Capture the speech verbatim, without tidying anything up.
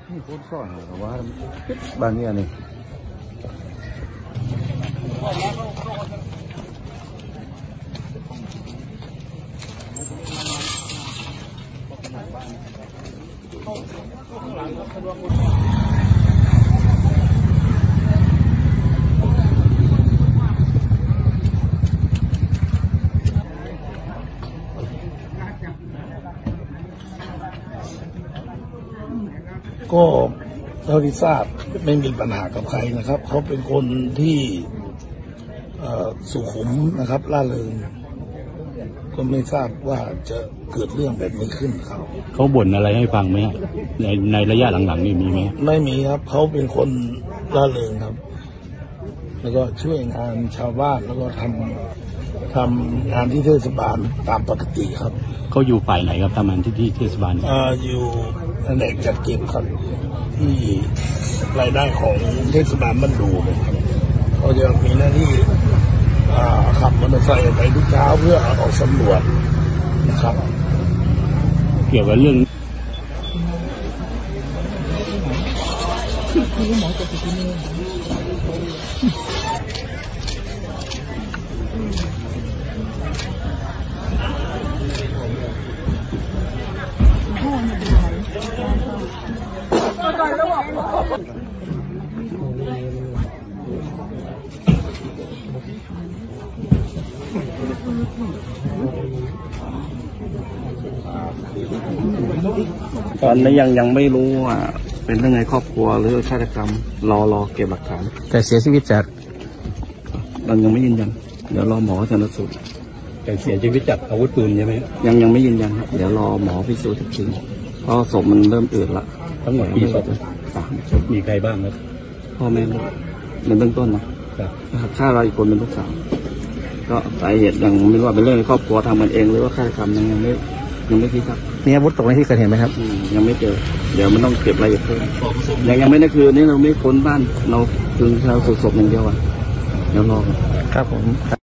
นี่โคตรซ่อนเหรอว่าบ้านนี้นี่ก็เท่าที่ทราบไม่มีปัญหากับใครนะครับเขาเป็นคนที่สุขุมนะครับล่าเริงก็ไม่ทราบว่าจะเกิดเรื่องแบบนี้ขึ้นครับเขาบ่นอะไรให้ฟังไหมในในระยะหลังๆนี่มีไหมไม่มีครับเขาเป็นคนล่าเริงครับแล้วก็ช่วยงานชาวบ้านแล้วก็ทำทำงานที่เทศบาลตามปกติครับเขาอยู่ฝ่ายไหนครับทำงานที่ที่เทศบาลอ่าอยู่แผนกจัดเก็บครับที่รายได้ของเทศบาลบ้านดูนะครับเขาจะมีหน้าที่ขับมอเตอร์ไซค์ไปทุกเช้าเพื่อออกสำรวจนะครับเกี่ยวกับเรื่องตอนนี้ยังยังไม่รู้ว่าเป็นเรื่องในครอบครัวหรือฆาตกรรมรอรอเก็บหลักฐานแต่เสียชีวิตจากเรายังไม่ยืนยันเดี๋ยวรอหมอชันสูตรแต่เสียชีวิตจากอาวุธปืนใช่ไหมยังยังไม่ยืนยันครับเดี๋ยวรอหมอพิสูจน์อีกทีเพราะศพมันเริ่มอืดละทั้งหมดมีศพสามมีใครบ้างครับพ่อแม่ลูกในเบื้องต้นนะฆ่าเราอีกคนเป็นลูกสาวก็สาเหตุยังไม่รู้ว่าเป็นเรื่องในครอบครัวทำกันเองหรือว่าฆาตกรรมยังยังไม่ยังไม่คิดครับมีอาวุธตกในที่เกิดเหตุไหมครับยังไม่เจอเดี๋ยวมันต้องเก็บรายละเอียดเพิ่มยังยังไม่ได้คือนี่เราไม่ค้นบ้านเราคือเราสูบศพอย่างเดียวอ่ะเดี๋ยวรอครับผม